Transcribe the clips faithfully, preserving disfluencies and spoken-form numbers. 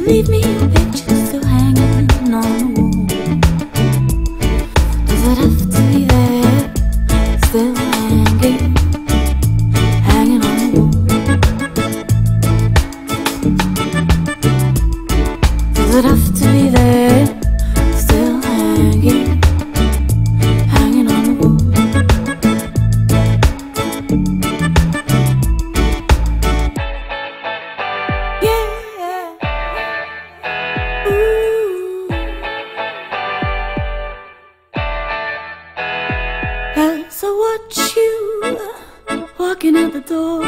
Leave me your picture still hanging on the wall. Does it have to be there, still hanging, hanging on the wall? Does it have to be there, still hanging, hanging on the wall? As I watch you walking out the door,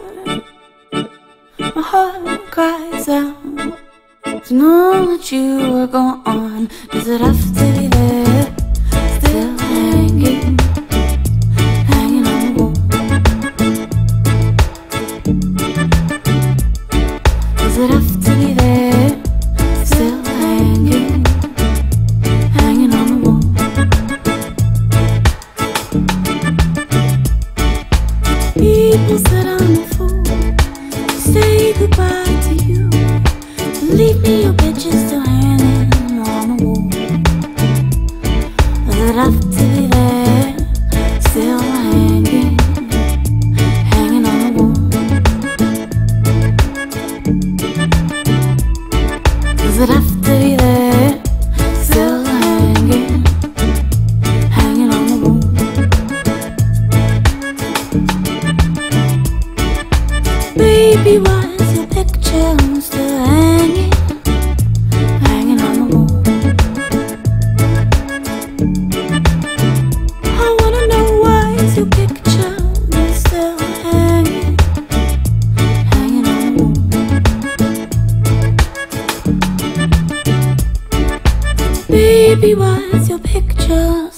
my heart cries out to know that you are gone. Does it have to be there, still hanging, hanging on the wall? Does it have to be there, still hanging, hanging on the wall? People said I'm a fool to say goodbye to you. Leave me your picture still hanging on the wall. Does it have to be there, still hanging, hanging on the wall? Does it have to be there, still hanging, hanging on the wall? Baby, why is your picture still hanging, hanging on the wall? I wanna know why is your picture still hanging, hanging on the wall? Baby, why is your picture